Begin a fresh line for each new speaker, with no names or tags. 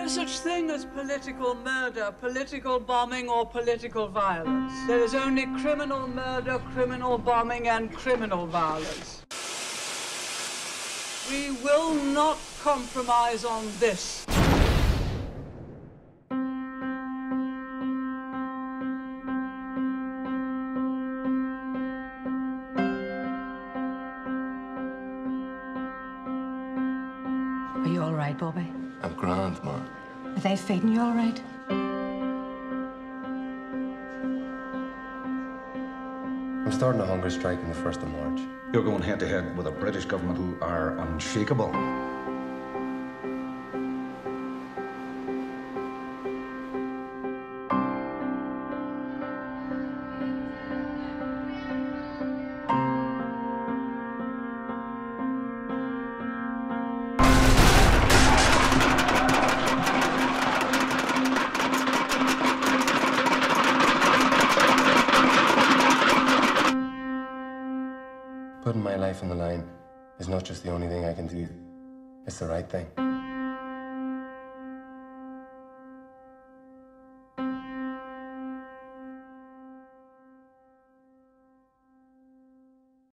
no such thing as political murder, political bombing, or political violence. There is only criminal murder, criminal bombing, and criminal violence. We will not compromise on this.
Are you all right, Bobby?
I'm grand, Ma.
Are they feeding you all right?
I'm starting a hunger strike on the 1st of March.
You're going head-to-head with a British government who are unshakable.
Putting my life on the line is not just the only thing I can do. It's the right thing.